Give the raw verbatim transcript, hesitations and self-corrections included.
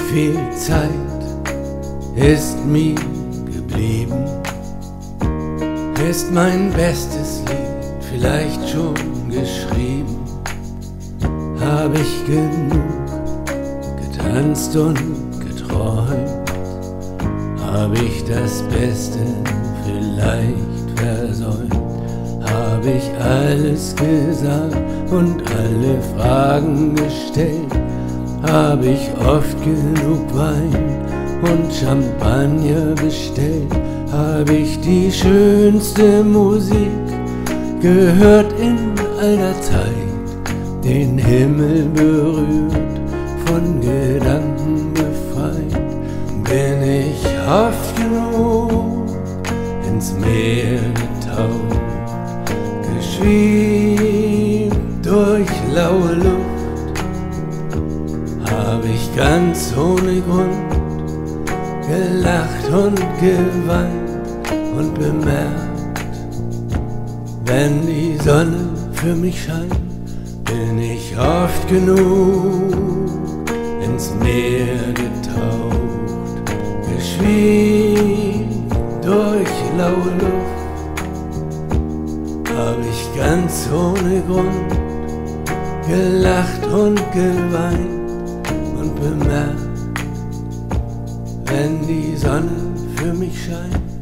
viel Zeit ist mir geblieben? Ist mein bestes Lied vielleicht schon geschrieben? Hab ich genug getanzt und geträumt? Hab ich das Beste vielleicht versäumt? Hab ich alles gesagt und alle Fragen gestellt? Hab ich oft genug Wein und Champagner bestellt? Hab ich die schönste Musik gehört in einer Zeit, den Himmel berührt, von Gedanken befreit? Bin ich oft genug ins Meer getaucht, geschwebt durch laue Luft? Hab ich ganz ohne Grund gelacht und geweint und bemerkt, wenn die Sonne für mich scheint, bin ich oft genug ins Meer getaucht, geschwebt durch laue Luft. Hab ich ganz ohne Grund gelacht und geweint und bemerkt, wenn die Sonne für mich scheint,